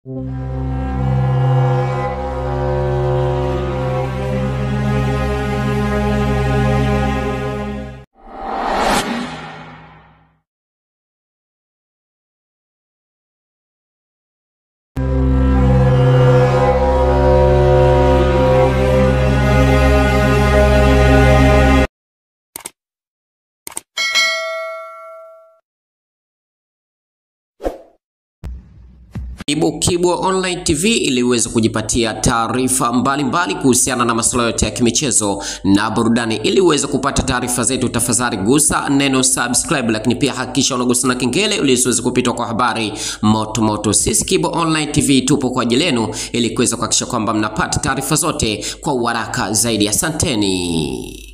Kibwa Online TV ili uweze kujipatia taarifa mbalimbali kuhusiana na masuala yote ya kimichezo na burudani. Ili uweze kupata taarifa zetu, tafadhali gusa neno subscribe, lakini pia hakikisha unagusa na kengele ili usiweze kupitwa kwa habari moto. Sisi Kibwa Online TV tupo kwa ajili yenu ili kuweza kuhakikisha kwamba mnapata taarifa zote kwa haraka zaidi. Asanteni.